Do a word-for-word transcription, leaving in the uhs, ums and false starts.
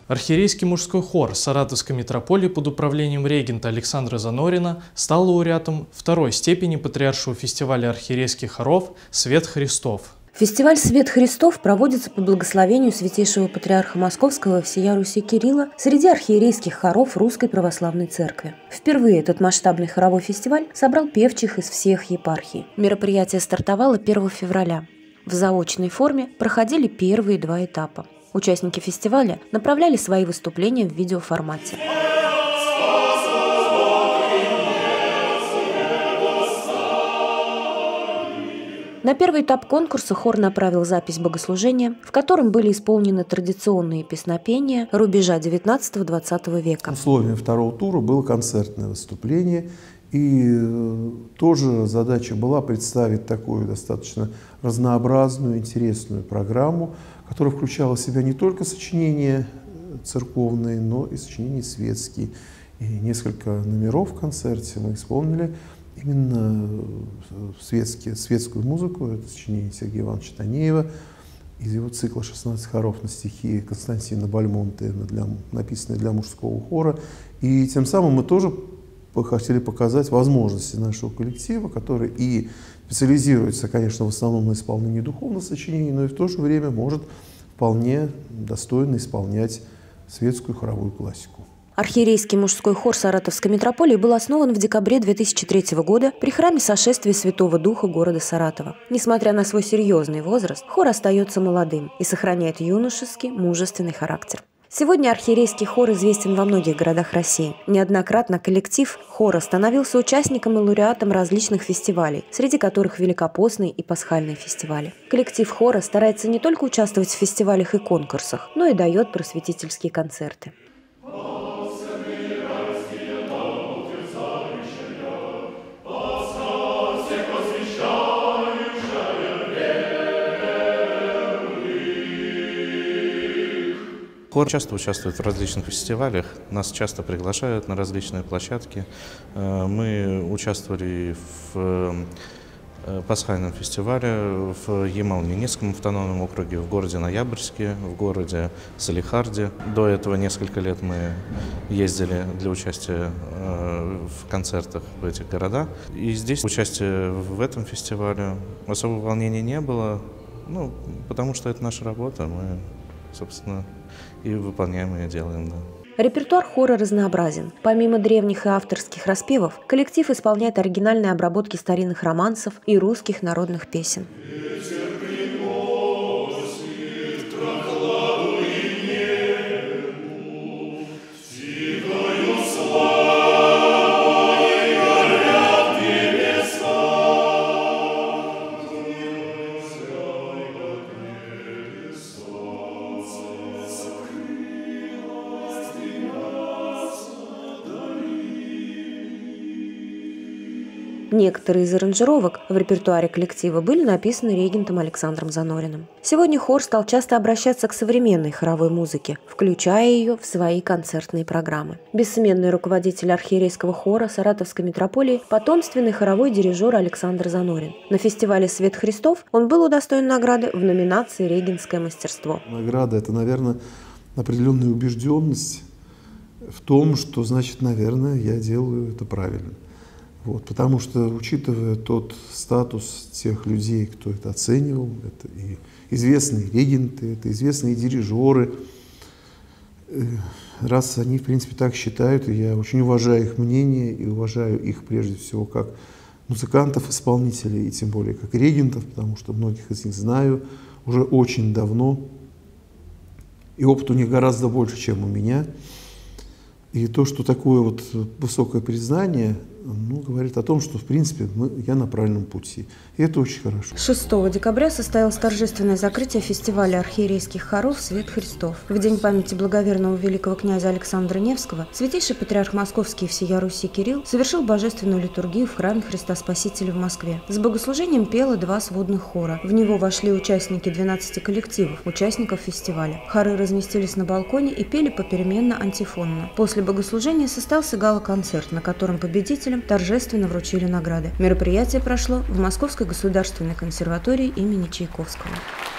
Архиерейский мужской хор Саратовской митрополии под управлением регента Александра Занорина стал лауреатом второй степени Патриаршего фестиваля архиерейских хоров «Свет Христов». Фестиваль «Свет Христов» проводится по благословению святейшего патриарха Московского всея Руси Кирилла среди архиерейских хоров Русской Православной Церкви. Впервые этот масштабный хоровой фестиваль собрал певчих из всех епархий. Мероприятие стартовало первого февраля. В заочной форме проходили первые два этапа. Участники фестиваля направляли свои выступления в видеоформате. На первый этап конкурса хор направил запись богослужения, в котором были исполнены традиционные песнопения рубежа девятнадцатого-двадцатого века. Условием второго тура было концертное выступление, и тоже задача была представить такую достаточно разнообразную, интересную программу, которая включала в себя не только сочинения церковные, но и сочинения светские. И несколько номеров в концерте мы исполнили именно светские, светскую музыку. Это сочинение Сергея Ивановича Танеева из его цикла «шестнадцать хоров» на стихи Константина Бальмонта, для, написанные для мужского хора. И тем самым мы тоже хотели показать возможности нашего коллектива, который и специализируется, конечно, в основном на исполнении духовных сочинений, но и в то же время может вполне достойно исполнять светскую хоровую классику. Архиерейский мужской хор Саратовской митрополии был основан в декабре две тысячи третьего года при храме Сошествия Святого Духа города Саратова. Несмотря на свой серьезный возраст, хор остается молодым и сохраняет юношеский, мужественный характер. Сегодня архиерейский хор известен во многих городах России. Неоднократно коллектив хора становился участником и лауреатом различных фестивалей, среди которых Великопостный и Пасхальный фестивали. Коллектив хора старается не только участвовать в фестивалях и конкурсах, но и дает просветительские концерты. Хор часто участвует в различных фестивалях, нас часто приглашают на различные площадки. Мы участвовали в Пасхальном фестивале в Ямало-Ненецком автономном округе, в городе Ноябрьске, в городе Салихарде. До этого несколько лет мы ездили для участия в концертах в этих городах. И здесь участие в этом фестивале особого волнения не было, ну, потому что это наша работа, мы, собственно, и выполняем, и делаем, да. Репертуар хора разнообразен. Помимо древних и авторских распевов, коллектив исполняет оригинальные обработки старинных романсов и русских народных песен. Некоторые из аранжировок в репертуаре коллектива были написаны регентом Александром Занориным. Сегодня хор стал часто обращаться к современной хоровой музыке, включая ее в свои концертные программы. Бессменный руководитель архиерейского хора Саратовской митрополии, потомственный хоровой дирижер Александр Занорин. На фестивале «Свет Христов» он был удостоен награды в номинации «Регентское мастерство». Награда – это, наверное, определенная убежденность в том, что, значит, наверное, я делаю это правильно. Вот, потому что, учитывая тот статус тех людей, кто это оценивал, это и известные регенты, это известные дирижеры, раз они, в принципе, так считают, и я очень уважаю их мнение и уважаю их, прежде всего, как музыкантов, исполнителей, и тем более как регентов, потому что многих из них знаю уже очень давно, и опыт у них гораздо больше, чем у меня. И то, что такое вот высокое признание, ну, говорит о том, что, в принципе, мы, я на правильном пути. И это очень хорошо. шестого декабря состоялось торжественное закрытие фестиваля архиерейских хоров «Свет Христов». В день памяти благоверного великого князя Александра Невского святейший патриарх Московский и всея Руси Кирилл совершил божественную литургию в храме Христа Спасителя в Москве. С богослужением пело два сводных хора. В него вошли участники двенадцати коллективов, участников фестиваля. Хоры разместились на балконе и пели попеременно антифонно. После богослужения состоялся гала-концерт, на котором победителям торжественно вручили награды. Мероприятие прошло в Московской государственной консерватории имени Чайковского.